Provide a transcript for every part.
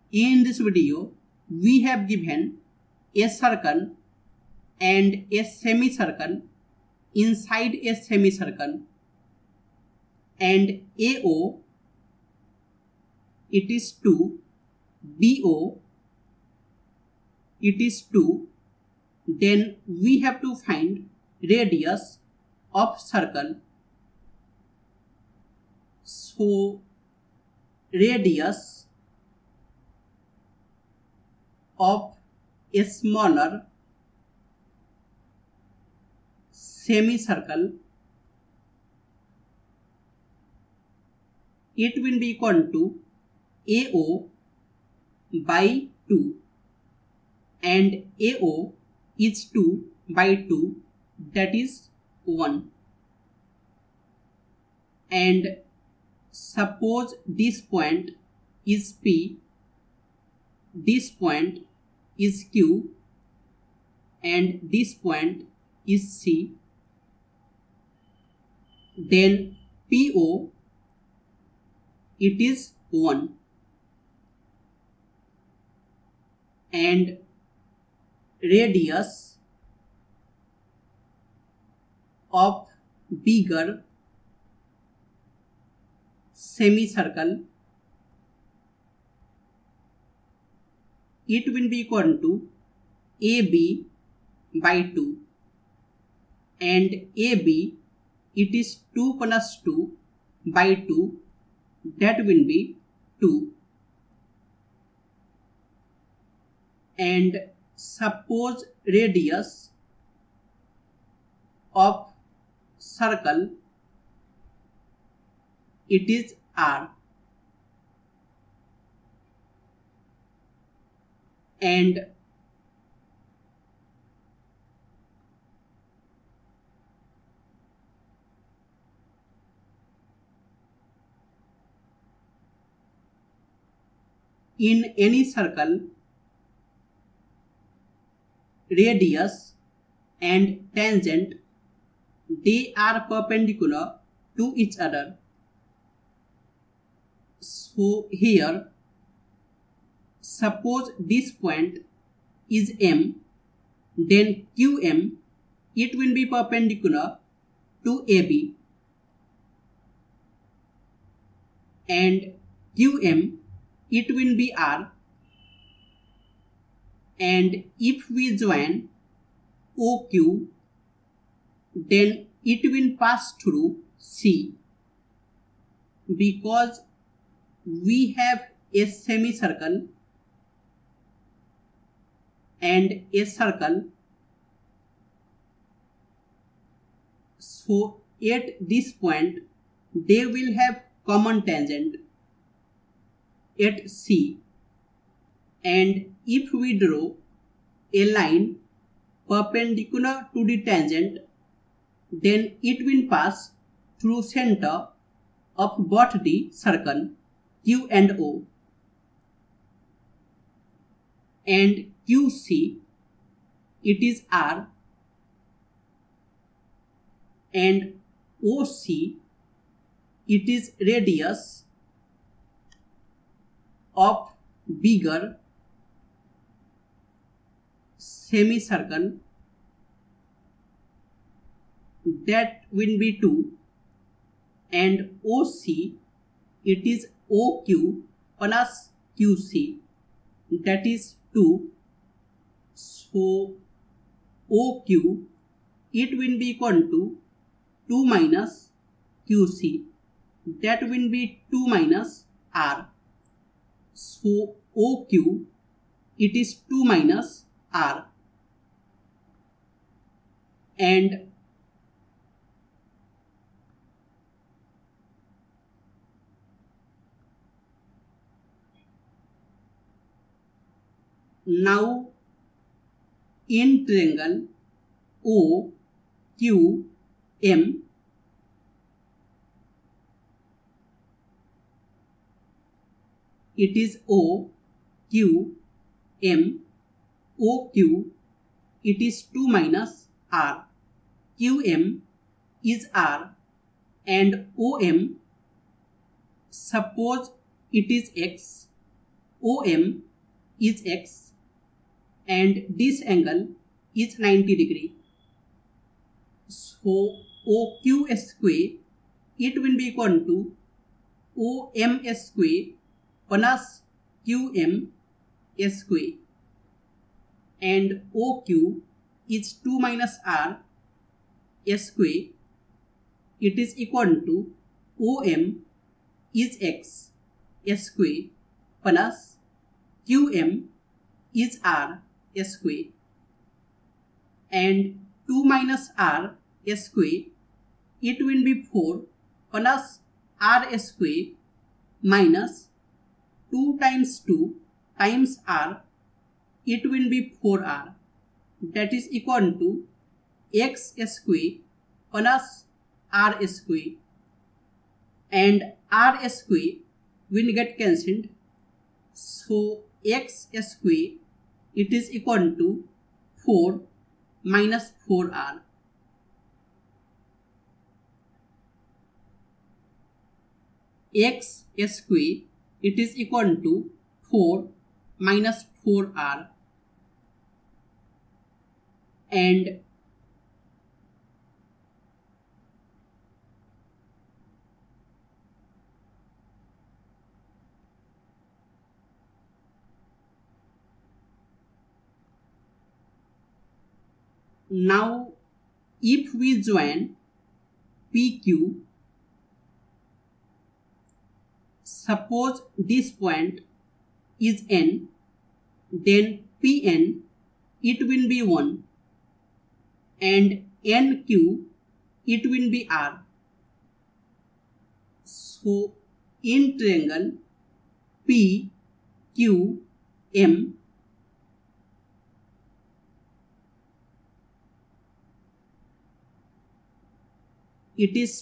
In this video, we have given a circle and a semicircle inside a semicircle, and AO it is 2, BO it is 2. Then we have to find radius of circle. So radius of a smaller semicircle, it will be equal to AO by 2, and AO is 2 by 2, that is 1. And suppose this point is P, this point is Q, and this point is C. Then PO it is 1, and radius of bigger semicircle, it will be equal to AB by 2, and AB it is 2 plus 2 by 2, that will be 2. And suppose radius of circle it is R, and in any circle, radius and tangent, they are perpendicular to each other. So here, suppose this point is M, then QM it will be perpendicular to AB, and QM it will be R, and if we join OQ, then it will pass through C, because we have a semicircle and a circle. So at this point they will have common tangent at C, and if we draw a line perpendicular to the tangent, then it will pass through center of both the circle Q and O, and QC it is R, and OC it is radius of bigger semicircle, that will be 2, and OC it is OQ plus QC, that is 2. So OQ it will be equal to 2 minus QC, that will be 2 minus R. So OQ it is 2 minus R, and now in triangle OQM, it is OQM, OQ it is 2 minus R, QM is R, and OM, suppose it is X, OM is x and this angle is 90 degree. So OQ square, it will be equal to OM square plus QM square, and OQ is 2 minus R square. It is equal to OM is x square plus QM is R square, and 2 minus R square, it will be 4 plus R square minus 2 times 2 times R, it will be 4R, that is equal to x square plus R square, and R square will get cancelled. So x square, it is equal to 4 minus 4R. X square, it is equal to 4 minus 4R, and now if we join PQ, suppose this point is N, then Pn, it will be 1, and NQ, it will be R. So in triangle PQM, it is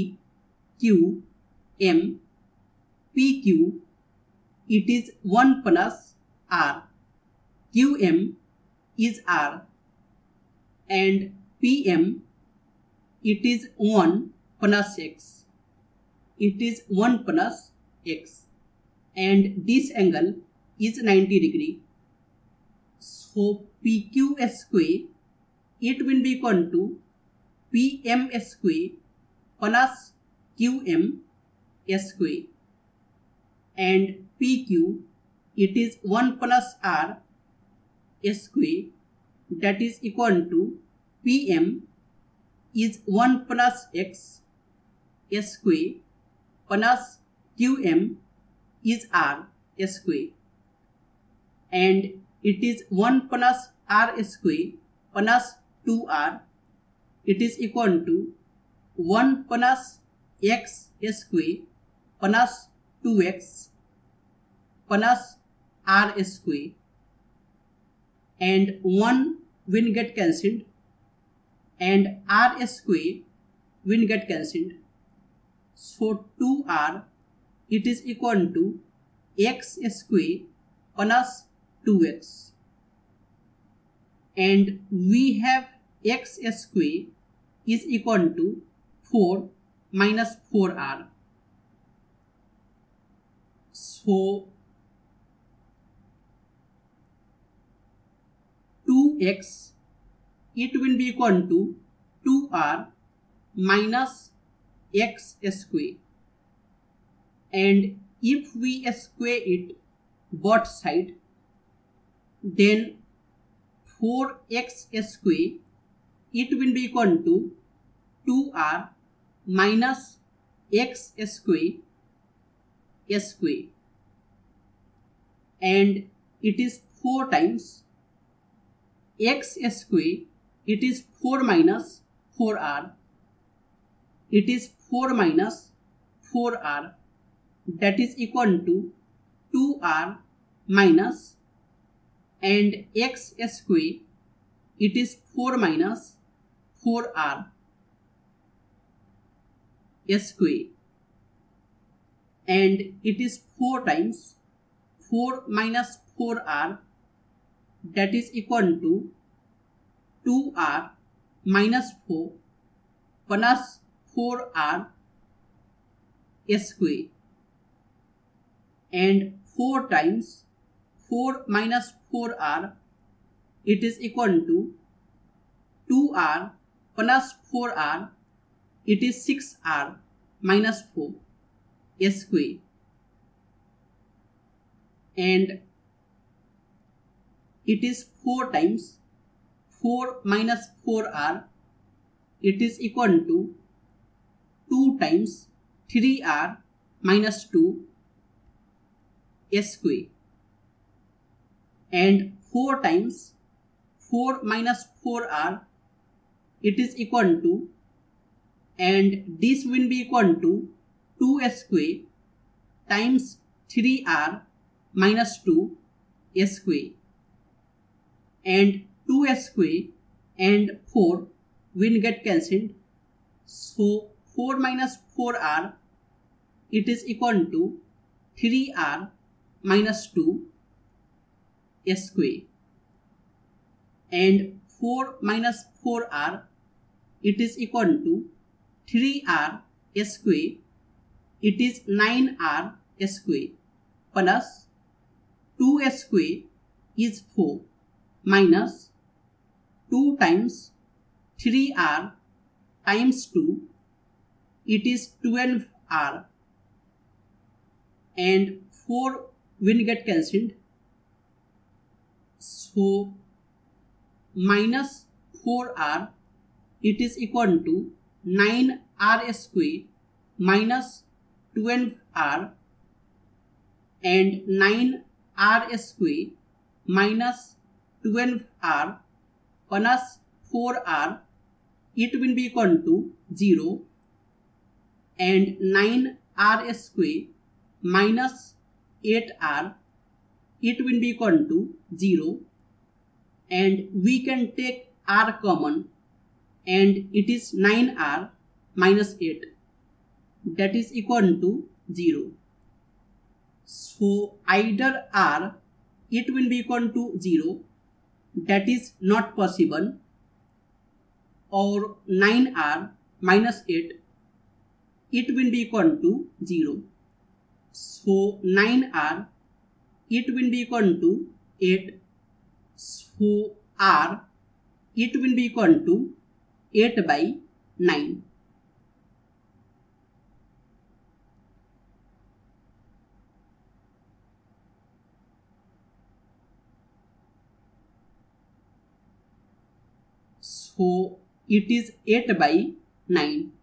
PQM, PQ, it is 1 plus R, QM is R, and PM, it is 1 plus X, it is 1 plus X, and this angle is 90 degree. So PQ square, it will be equal to PM square plus QM square, and PQ, it is 1 plus R square, that is equal to PM is 1 plus X square plus QM is R square, and it is 1 plus R square plus 2R, it is equal to 1 plus X square plus 2X plus R square, and 1 will get cancelled and R square will get cancelled. So 2R, it is equal to X square plus 2X, and we have X square is equal to 4 minus 4R. So 2x, it will be equal to 2R minus x square, and if we square it both side, then 4x square, it will be equal to 2R minus x square, and it is 4 times x square, it is 4 minus 4R, it is 4 minus 4R, that is equal to 2R minus, and x square, it is 4 minus 4R square, and it is 4 times 4 minus 4R, that is equal to 2R minus 4 plus 4R square, and 4 times 4 minus 4r, it is equal to 2r plus 4r, it is 6r minus 4 square. And it is 4 times 4 minus 4r, it is equal to 2 times 3r minus 2 square. And 4 times 4 minus 4r, it is equal to, and this will be equal to 2 square times 3r minus 2 square. And 2 square and 4 will get cancelled. So 4 minus 4r, it is equal to 3r minus 2 square. And 4 minus 4r, it is equal to 3r square, it is 9r square, plus 2 square is 4 minus 2 times 3r times 2, it is 12r, and 4 will get cancelled. So minus 4r, it is equal to 9r square minus 12r, and 9r square minus 12r plus 4r, it will be equal to 0, and 9r square minus 8r, it will be equal to 0, and we can take r common, and it is 9r minus 8, that is equal to 0. So either r, it will be equal to 0, that is not possible, or 9r minus 8, it will be equal to 0. So 9r, it will be equal to 8. So r, it will be equal to 8 by 9. So it is 8 by 9.